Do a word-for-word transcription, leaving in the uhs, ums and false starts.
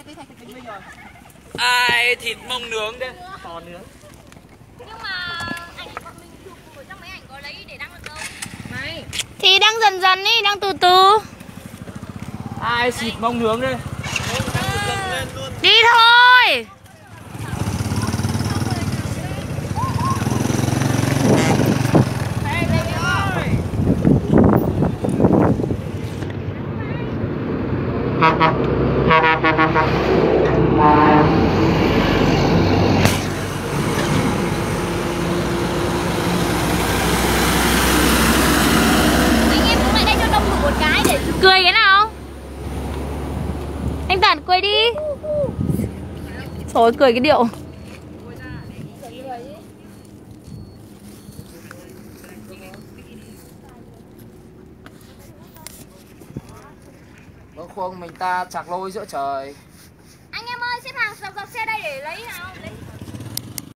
Ai thịt mông nướng đây? Bò nướng. Nhưng mà ảnh bọn mình chụp ở trong mấy ảnh có lấy để đăng được đâu? Này. Thì đang dần dần đi, đang từ từ. Ai xịt mông nướng đây? Đi thôi. Cười cái nào? Anh Tản cười đi. Trời ơi, cười cái điệu. Bữa khuâng mình ta chạc lôi giữa trời.